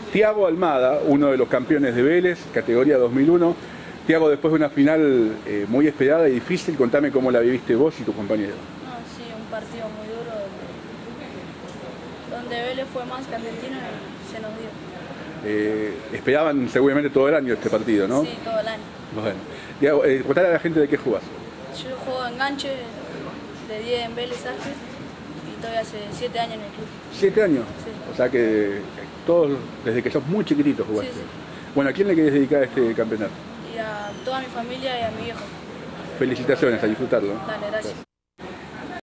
Thiago Almada, uno de los campeones de Vélez, categoría 2001. Thiago, después de una final muy esperada y difícil, contame cómo la viviste vos y tu compañero. No, sí, un partido muy duro donde Vélez fue más que Argentina y se nos dio. Esperaban seguramente todo el año este partido, ¿no? Sí, todo el año. Bueno, Thiago, contale a la gente de qué jugás. Yo juego enganche de 10 en Vélez Arce y estoy hace 7 años en el club. 7 años. Sí. O sea que todos, desde que sos muy chiquitito jugaste. Sí, sí. Bueno, ¿a quién le querés dedicar este campeonato? Y a toda mi familia y a mi viejo. Felicitaciones, a disfrutarlo. Dale, gracias.